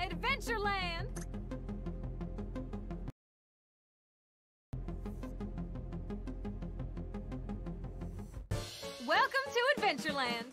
Adventureland! Welcome to Adventureland!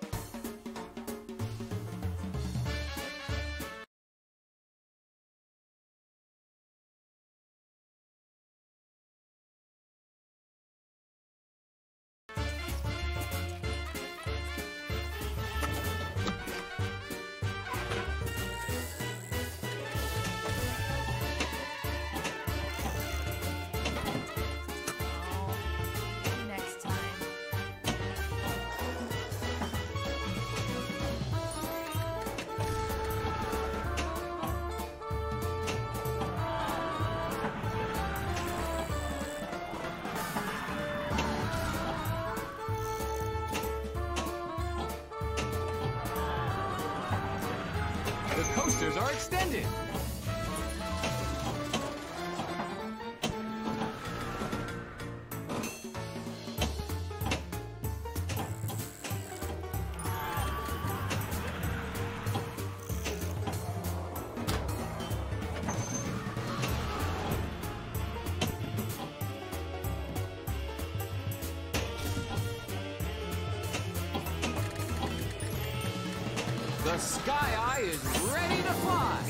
The coasters are extended. The Sky Eye is ready to fly.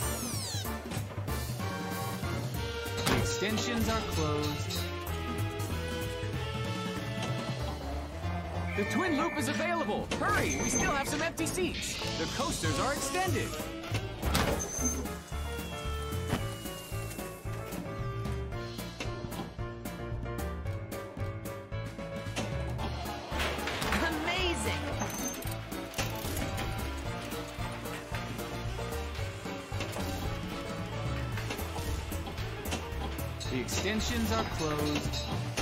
The extensions are closed. The twin loop is available. Hurry, we still have some empty seats. The coasters are extended. The extensions are closed.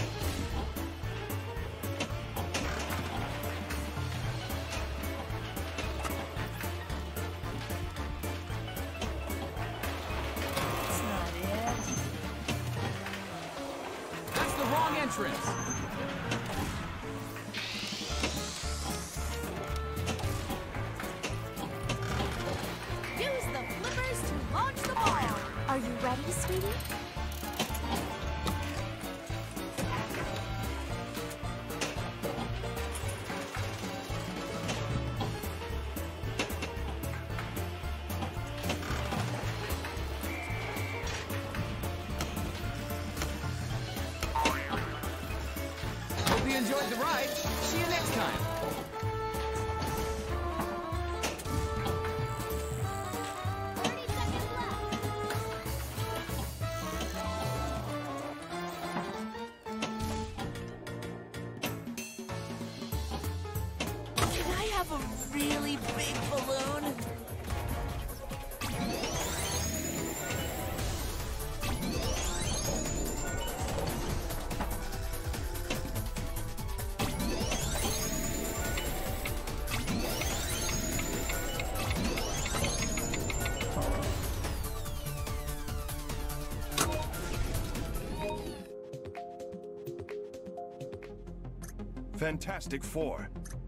That's not it. That's the wrong entrance. Use the flippers to launch the ball. Are you ready, sweetie? Hope you enjoyed the ride. See you next time. 30 seconds left. Can I have a really big balloon? Fantastic Four.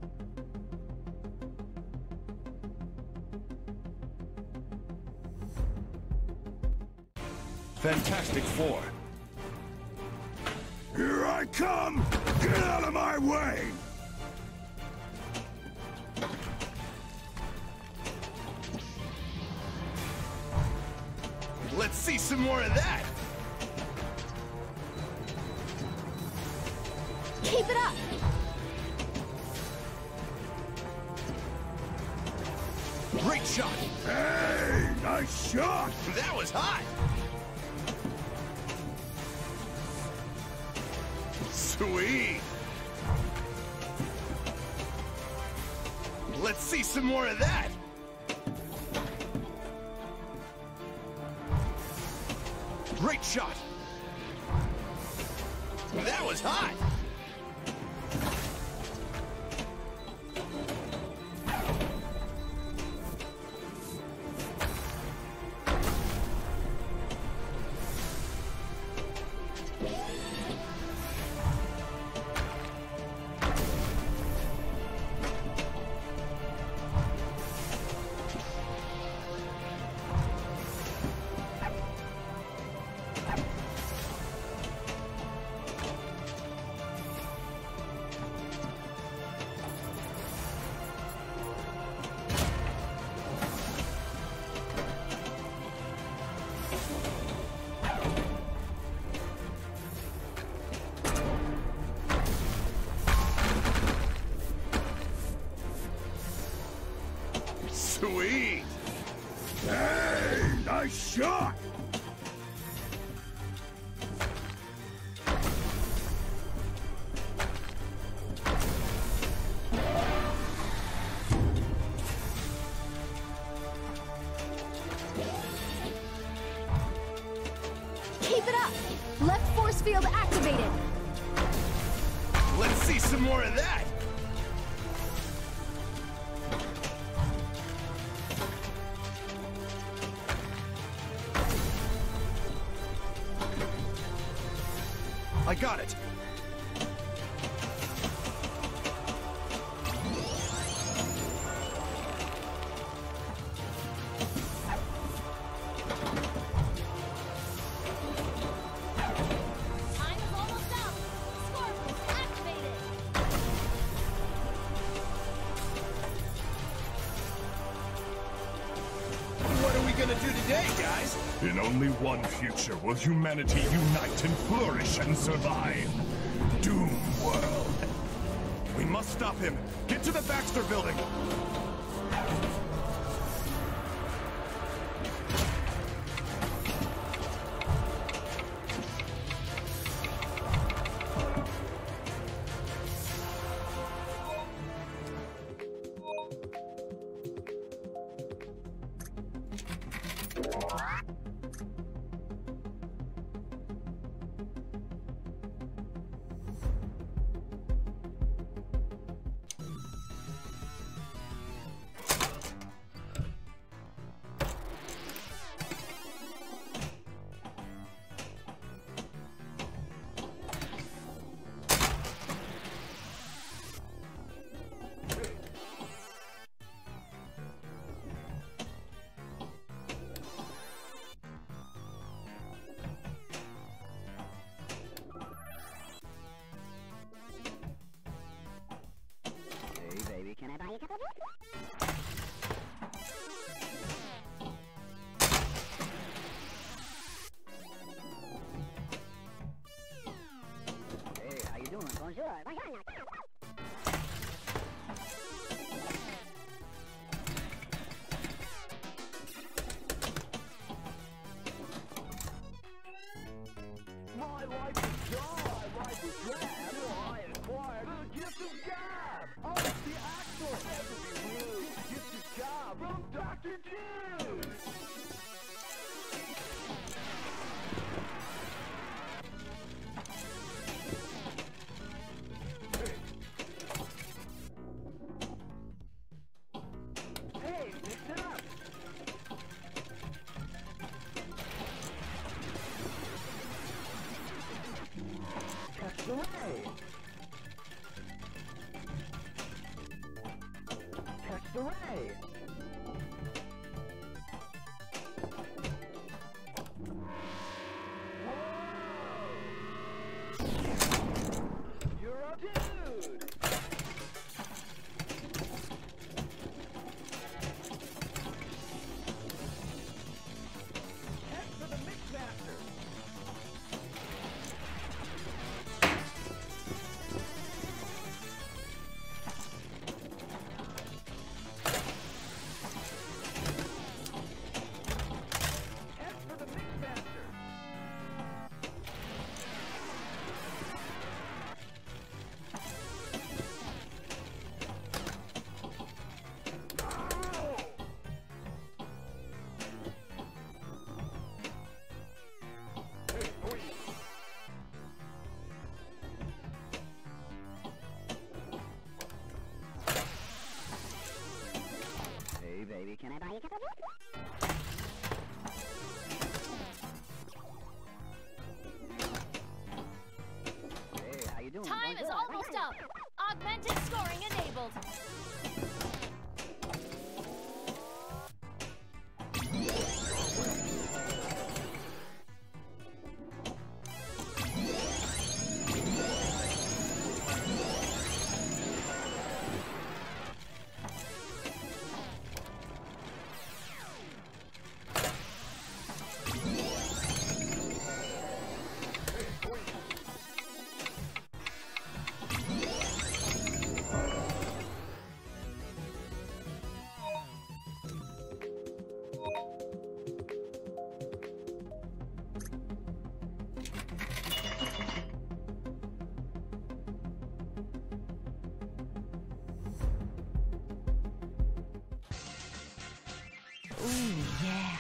Fantastic Four. Here I come! Get out of my way! Let's see some more of that! Keep it up! Great shot! Hey, nice shot! That was hot! Sweet! Let's see some more of that! Great shot! That was hot! Sweet! Hey, nice shot! Keep it up! Left force field activated! Let's see some more of that! I got it! Time is almost up! Score boost activated! What are we gonna do today, guys? In only one future will humanity unite and flourish and survive. Doom World. We must stop him! Get to the Baxter building! My life is dull, my life is drab, I acquired the gift of gab. Oh, it's the actual, never be rude, gift of gab from Dr. Jude. Hey, mix it up. Catch the ray. Catch the ray. Whoa! You're a dude. Head for the Mixmaster. Head for the Mixmaster. Hey, baby, can I buy you a cup of tea? Hey, how you doing? Time is Bonjour. almost up! Augmented scoring enabled! Ooh, yeah.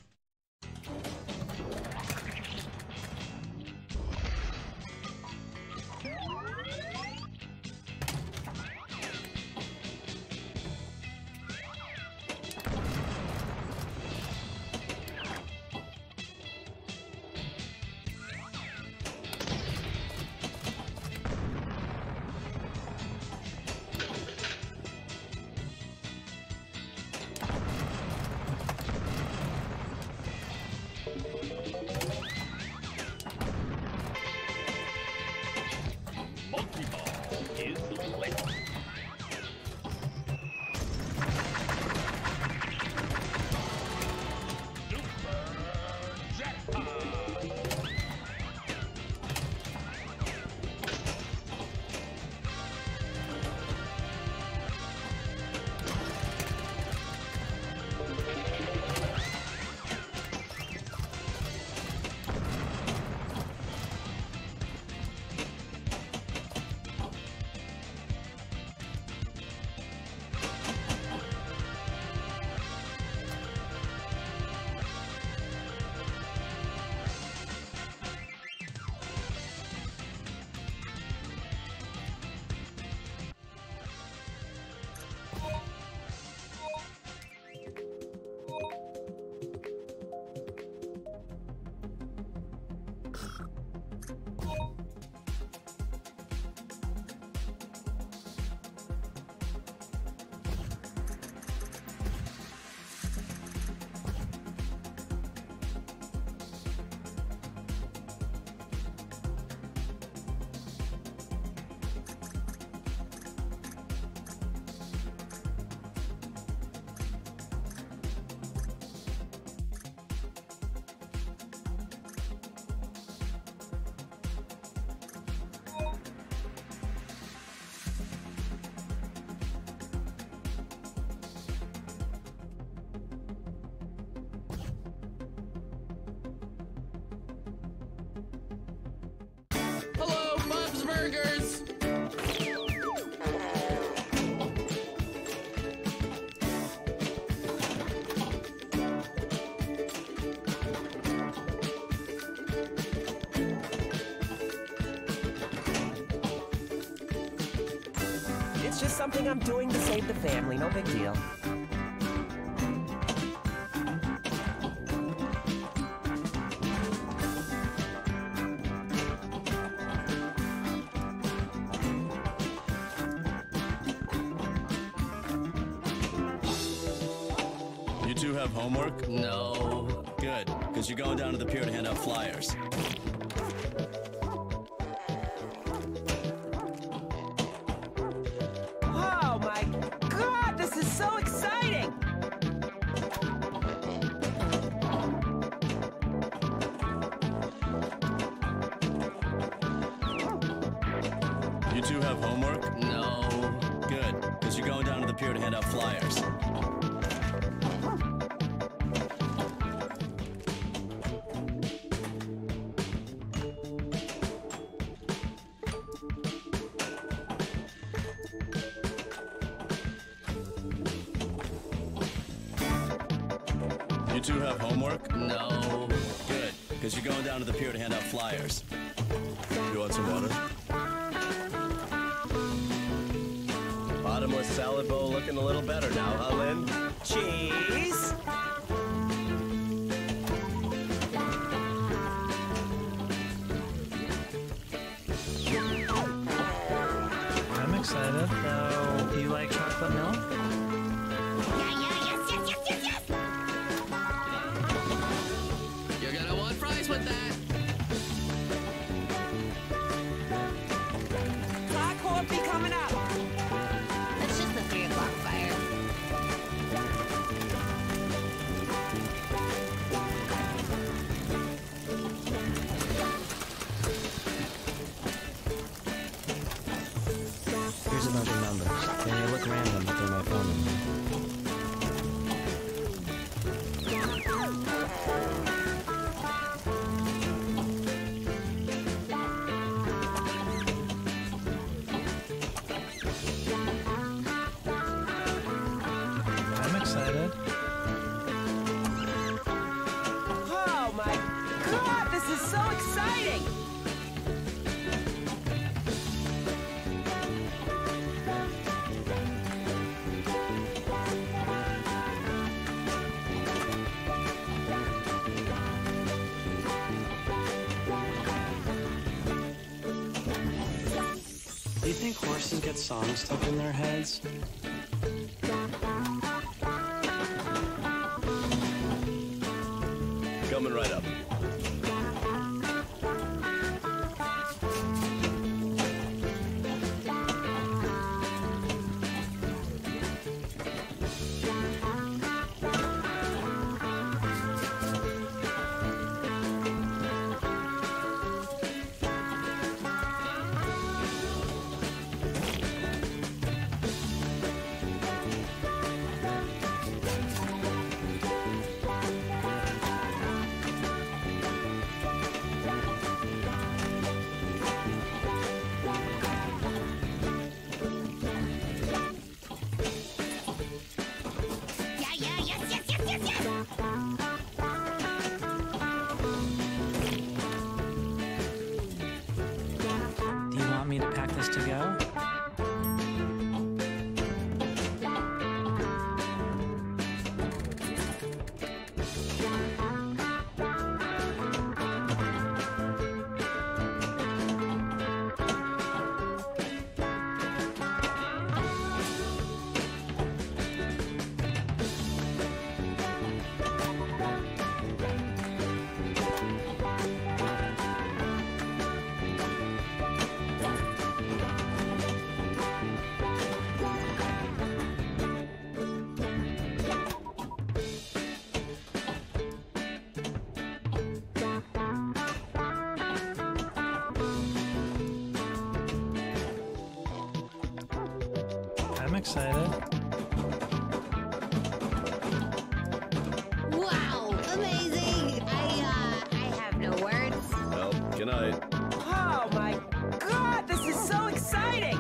Hello, Bob's Burgers! It's just something I'm doing to save the family, no big deal. You two have homework? No. Good, because you're going down to the pier to hand out flyers. Oh my God, this is so exciting! You two have homework? No. Good, because you're going down to the pier to hand out flyers. You two have homework? No. Good, because you're going down to the pier to hand out flyers. You want some water? Bottomless salad bowl looking a little better now, huh, Lynn? Cheese! I'm excited. Do you like chocolate milk? You're gonna want fries with that. Clock won't be coming up. It's just the 3 o'clock fire. Here's another number. They may look random, but they're my phone number. I'm excited. so exciting! Do you think horses get songs stuck in their heads? Coming right up. Do you want me to pack this to go? I'm excited. Wow, amazing! I have no words. Well, good night. Oh my god, this is so exciting!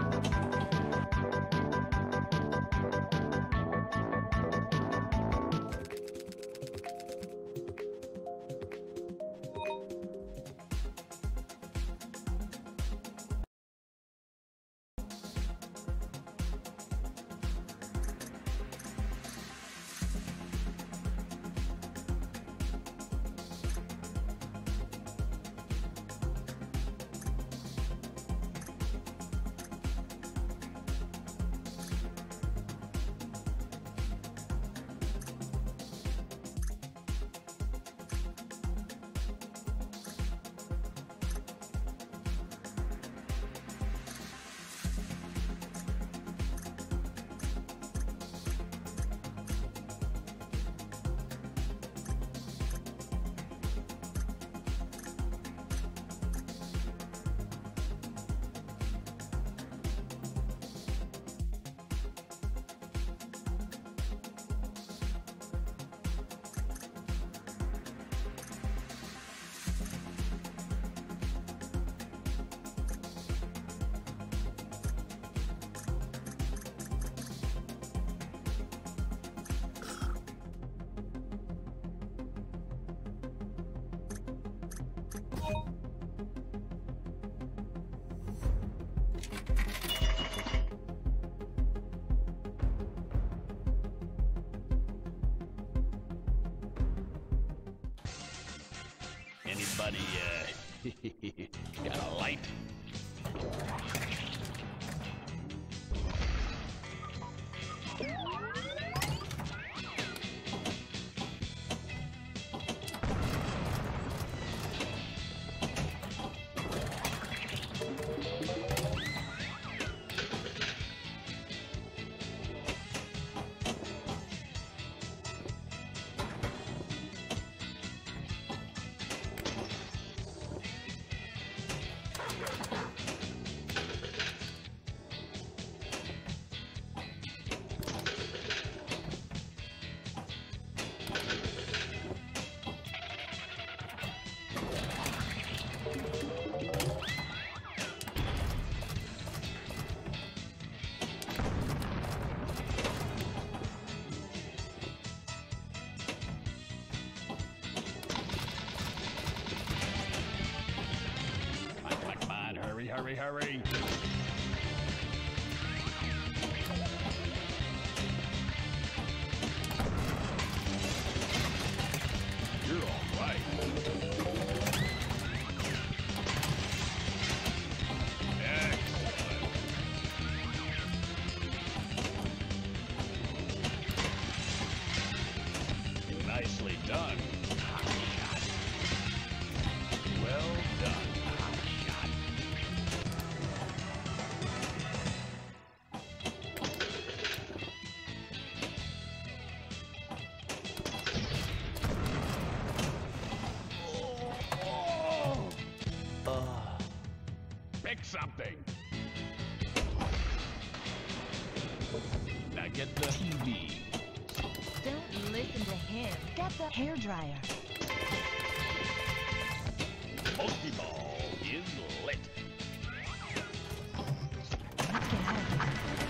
Anybody, got a light? done. Hot shot. Well done. Hot shot. Pick something. Now get the TV. Don't listen to him. Get the hairdryer. Pokeball is lit. Let's get out of here.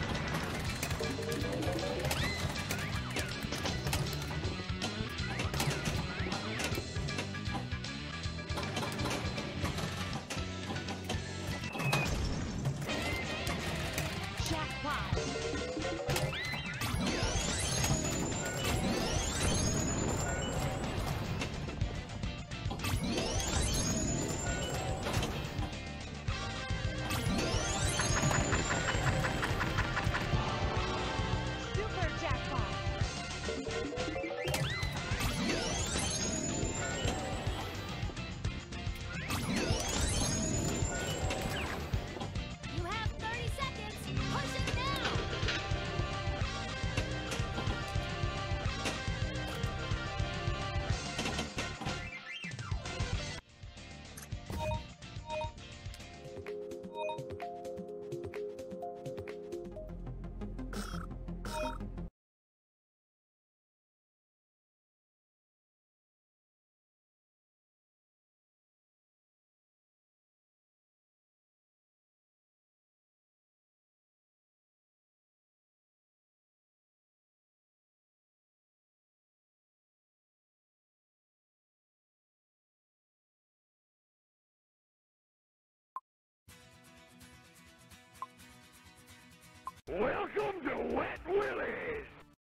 Welcome to Wet Willie's!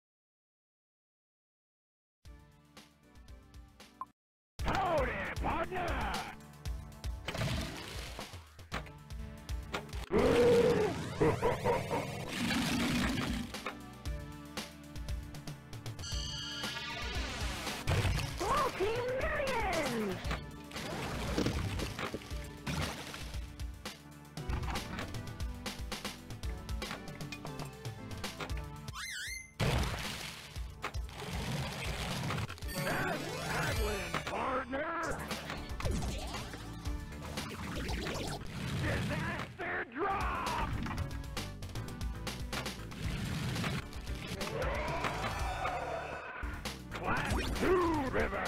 Howdy, partner! Disaster drop! Class 2 river!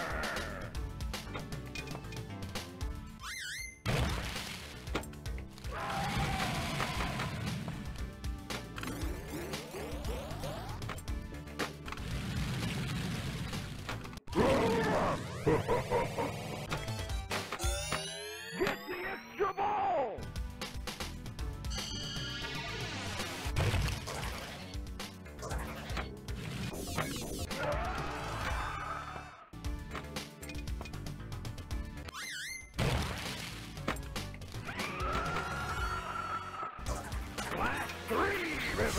Get the extra ball! Class 3 river!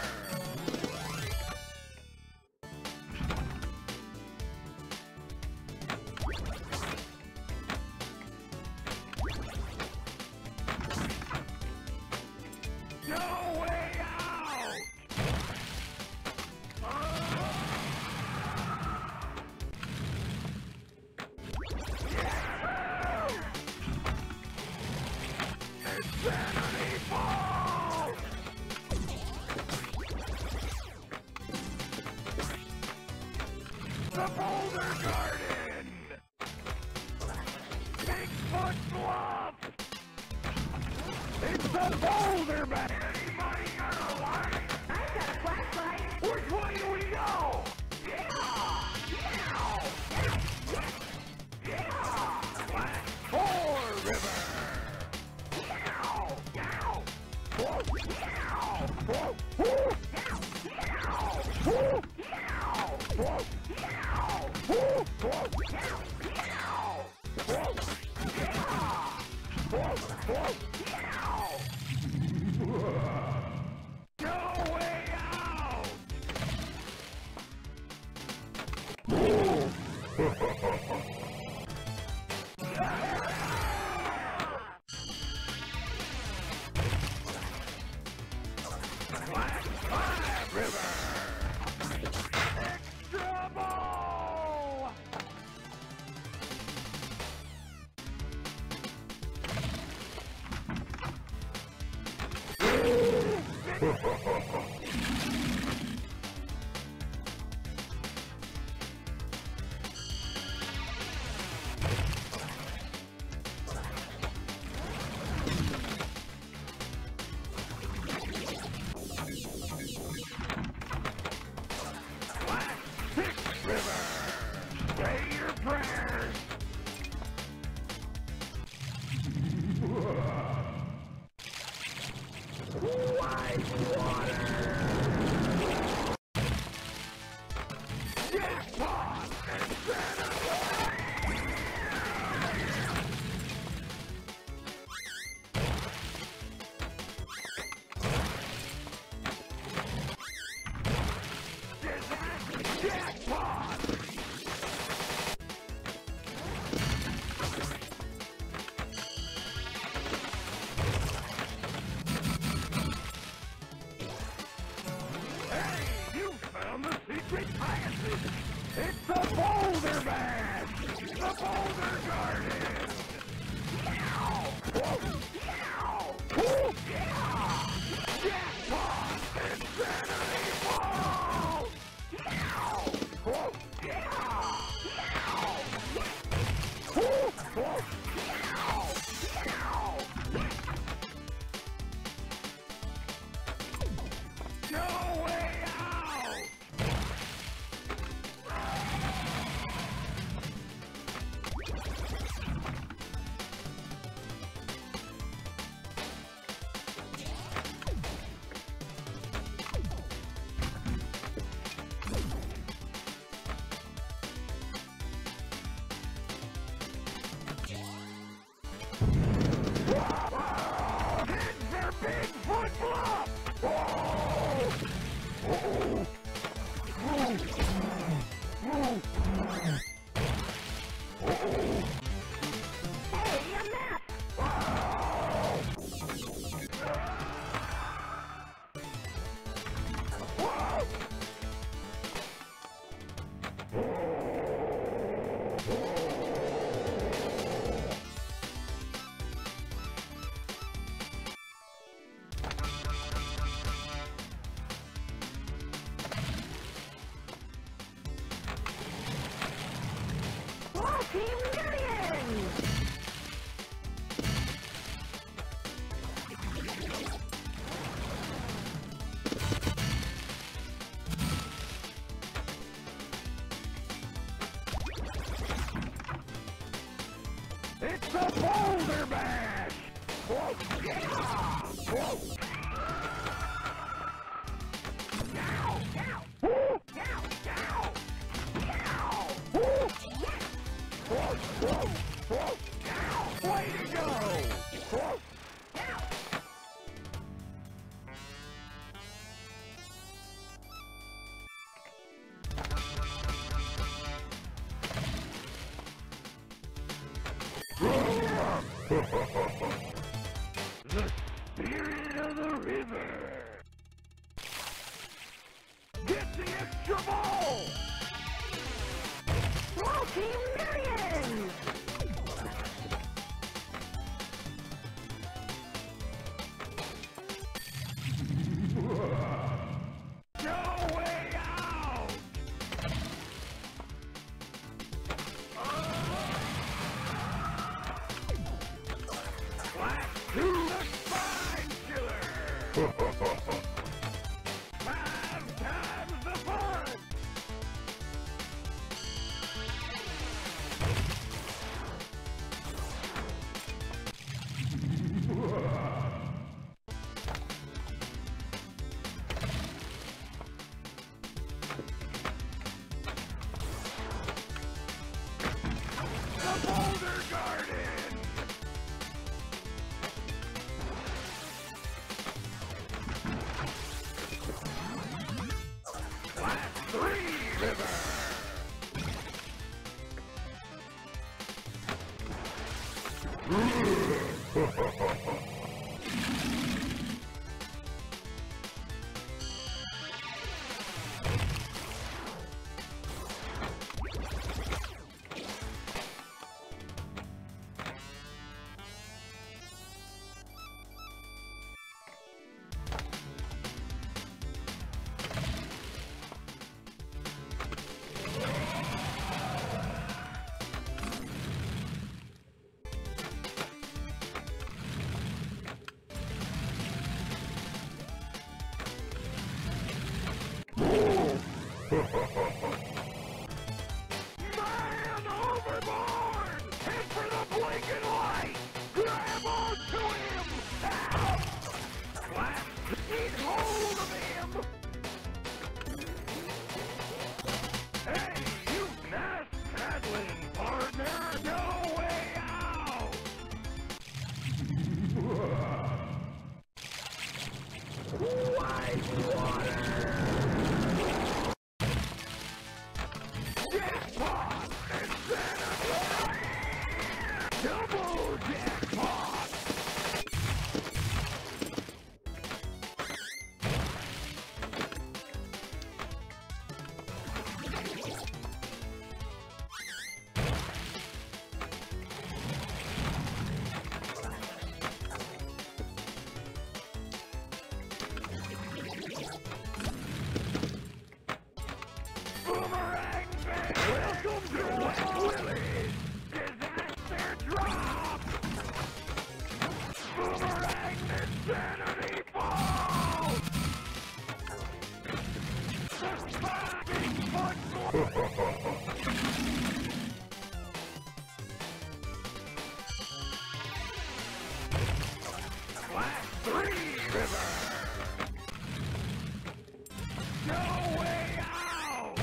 No way out! Insanity ball! The Boulder Garden! 6-foot bluff! It's the Boulder Bat! Anybody got a light? I got a flashlight! Which way do we go? Yeah! Class 4 river! No way out! River! Extra ball! It's the Boulder Bash! The Boulder Garden! Meow! Whoa! Meow! Whoa! Yeah! Jackpot! Insanity Ball! Meow! Whoa! Yeah! Meow! Whoa! Whoa! Meow! Meow! No way out! Bigfoot Bluff! Hey, a map! It's the Boulder Bash! Whoa! Yeah! Whoa! Now! Now! Woo! Now! Now! Now! Woo! Yes! Whoa! Whoa! Whoa! Now! Way to go! Whoa! Now! The spirit of the river! Get the extra ball! Multi-millions! No way out! Blast to the spine killer! 5 times the fun! The Boulder Garden! Class 3 River! Man overboard! Head for the blinking light! Grab onto him! Ow! Blast! Get hold of him! Hey, you nasty paddling partner! No way out! White water! Jackpot! Double jackpot! Boomerang man! Welcome to West Willie's Disaster Drop! Boomerang Insanity Ball! The fucking Class 3 River! No way out!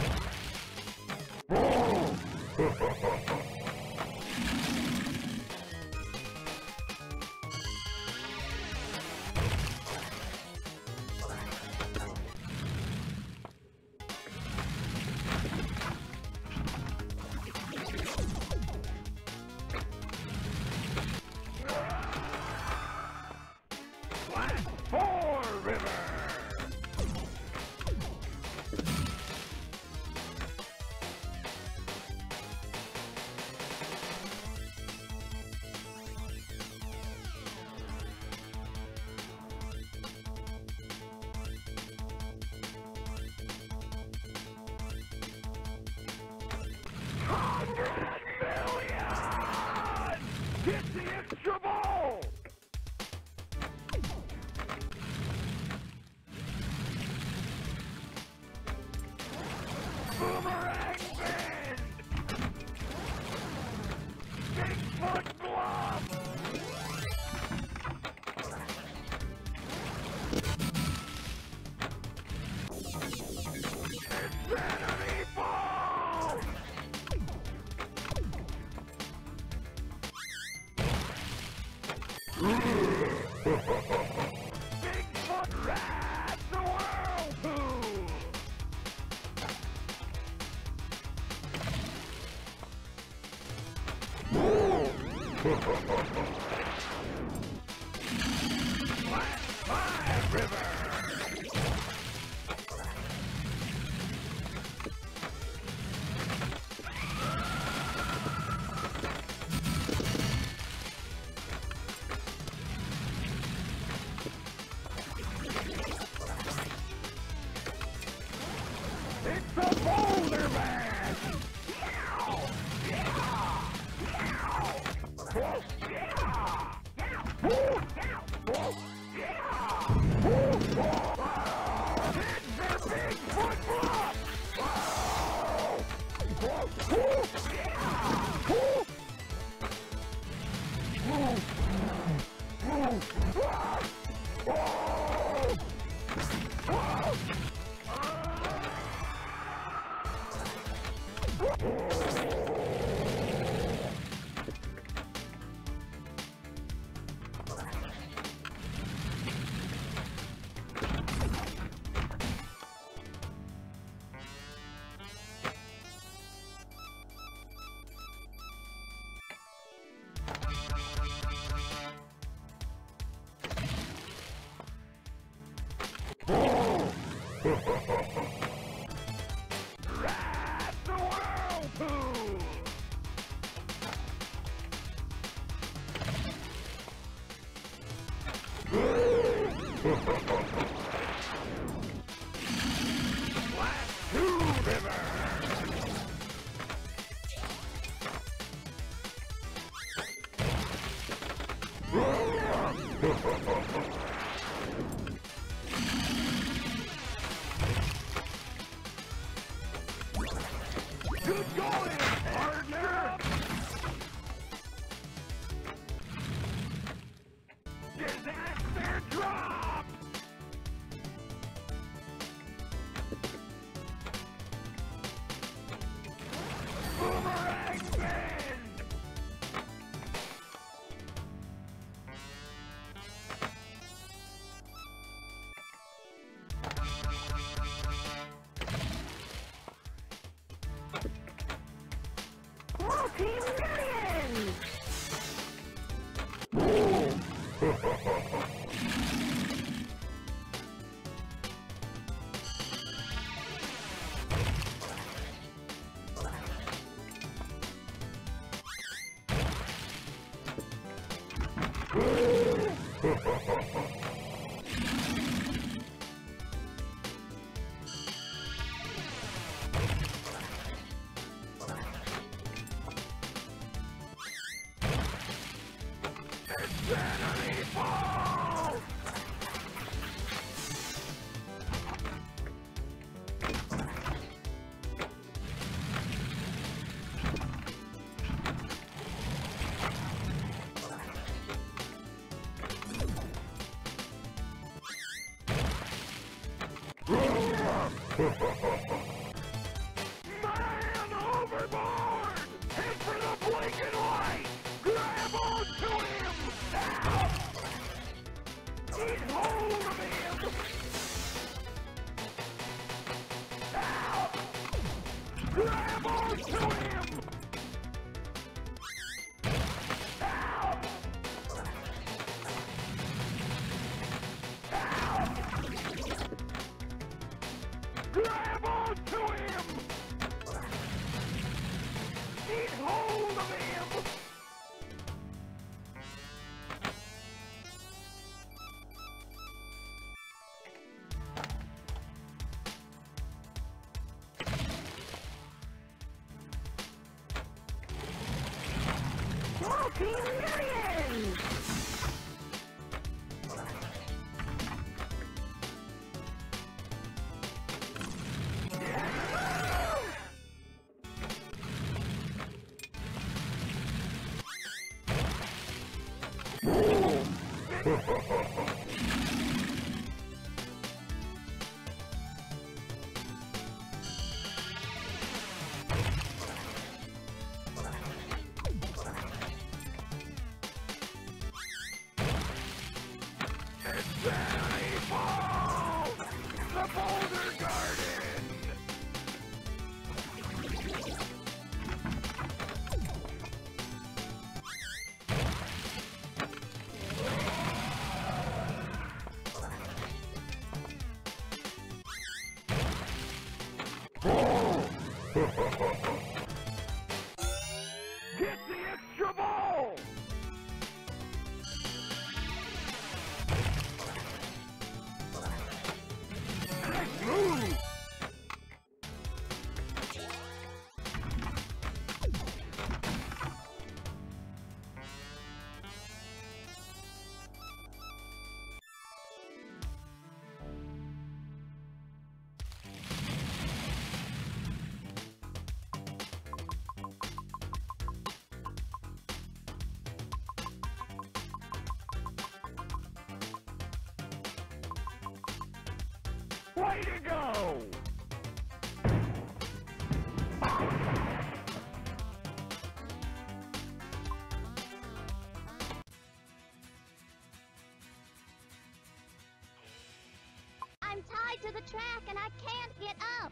Class 4 River! $100 million! Get the extra ball! Boomerang bend! Bigfoot bluff! Insanity ball! Bigfoot rats the whirlpool! Class 5 River! It's a boulder man! Meow! Yeah! Meow! Whoa! Yeah! Whoa! Whoa! Yeah! Whoa! Hit the Bigfoot bluff! Whoa! Whoa! Whoa! Yeah! Whoa! Whoa! Whoa! Whoa! Whoa! Go in, partner! Disaster drop! Boomerang bend! Multi-millions! Insanity ball! Man overboard! Head for the blinking light! Grab onto him! Now! Get hold of him! Now! Grab onto him! Now! Now! Grab onto him! Get hold of him! Multi-millions! Insanity ball! The Boulder Garden! Get the extra ball! Nice move! Way to go! I'm tied to the track and I can't get up.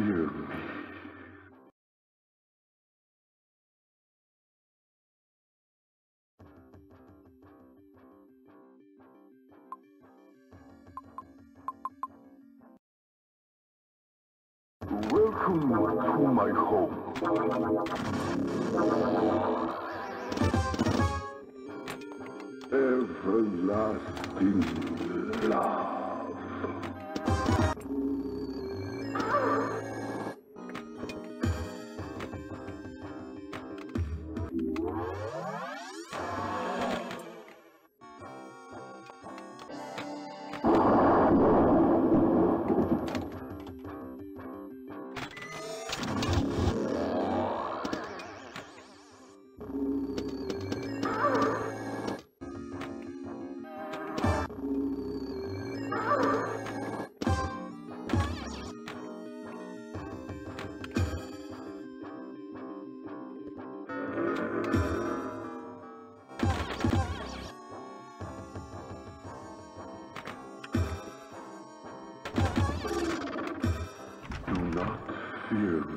fear me. Welcome to my home. Everlasting love. Do not fear me.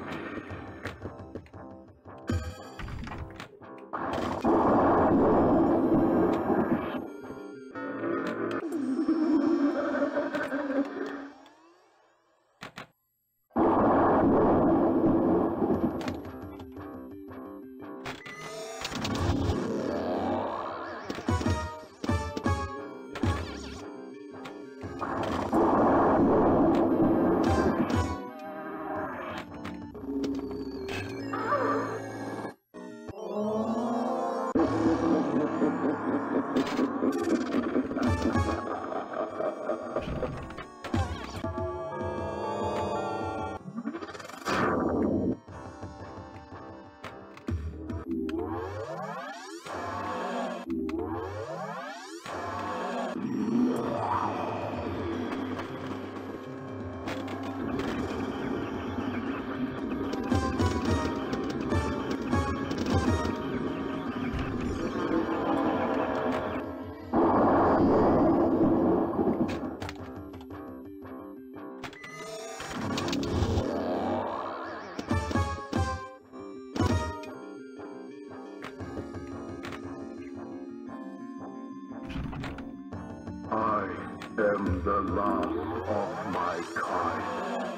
I am the last of my kind.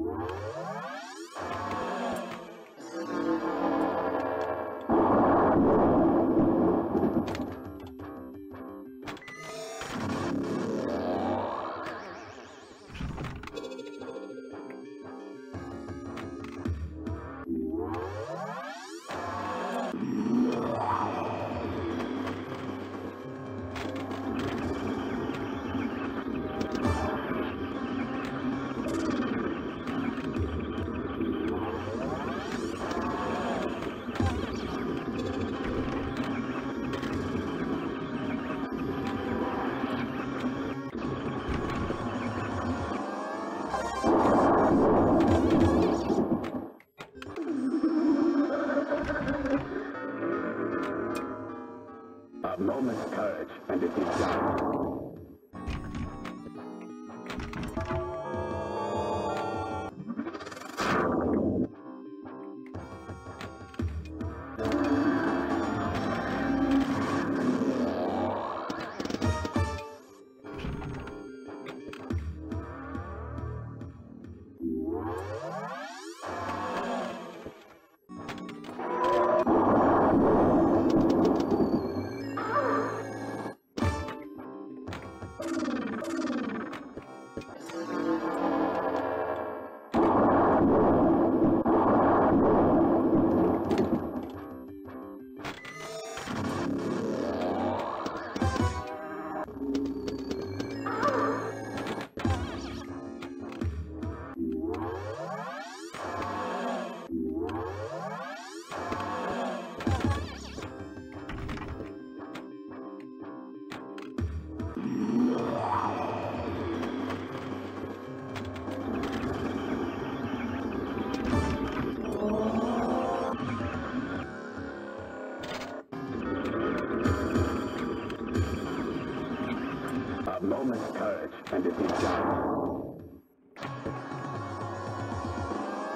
A moment's courage, and it is done. A moment's courage, and it is done.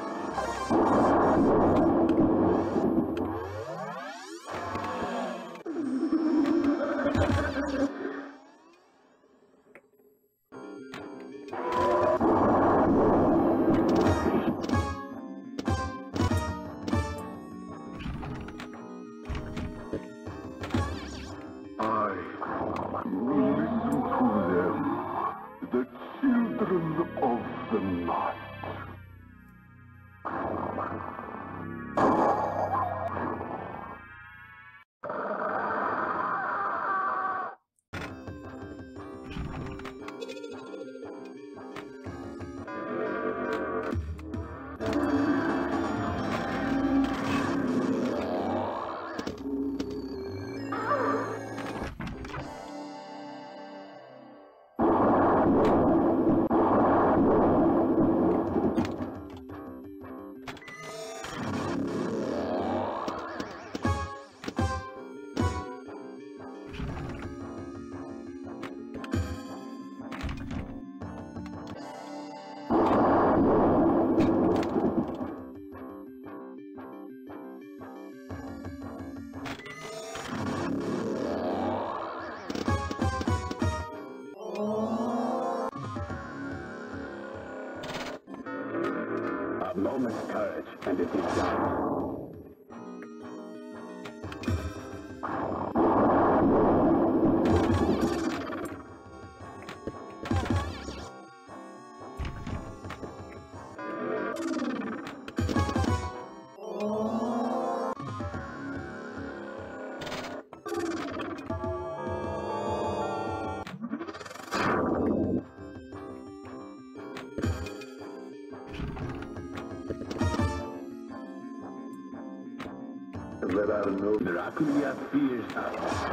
A moment's courage, and it is done. There are no Dracula fears us.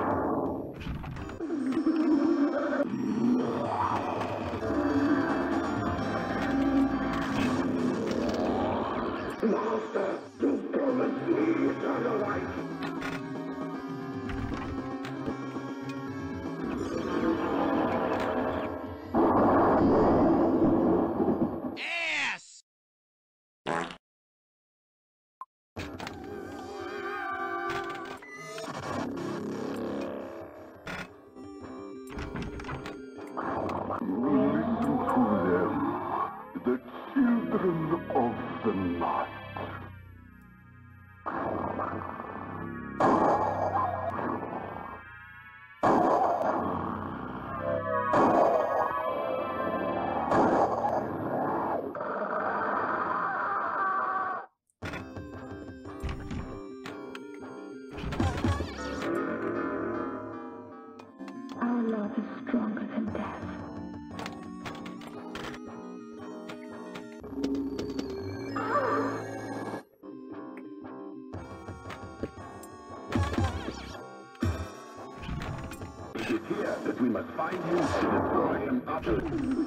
Master, you promised me eternal life. Our love is stronger than death. It is here that we must find him and destroy him utterly.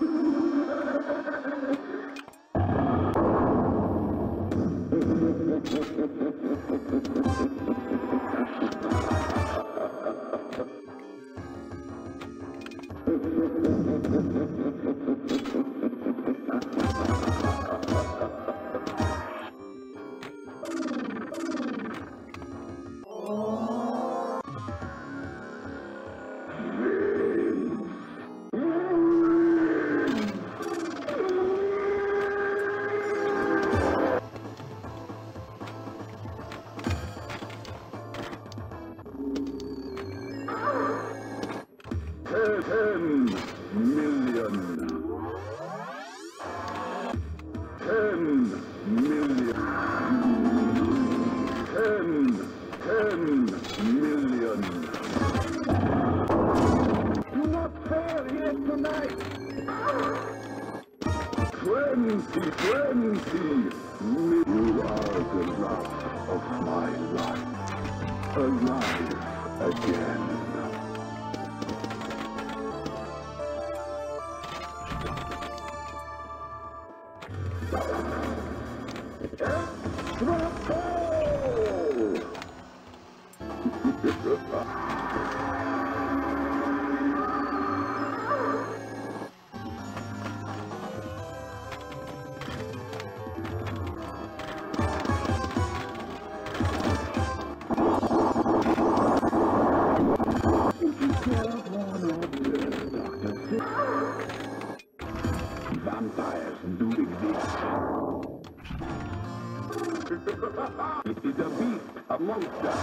It is a beast, a monster.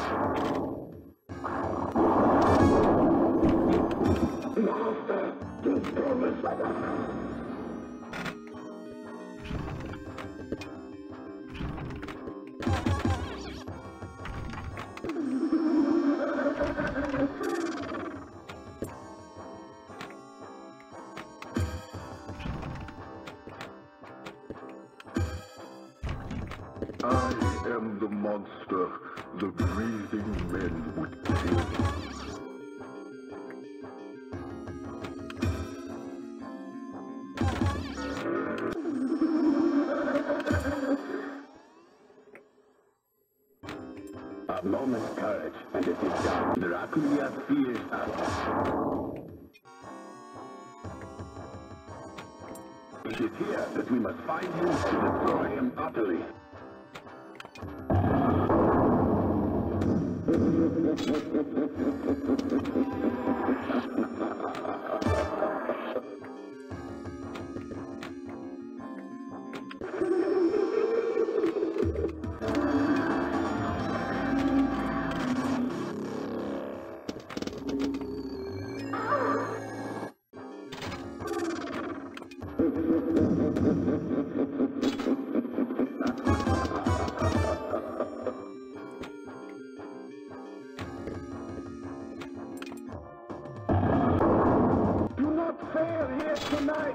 Monster, destroy us. I am the monster the breathing men would kill. A moment's courage, and it is done. Dracula fears us. It is here that we must find him and destroy him utterly. Do not fail here tonight!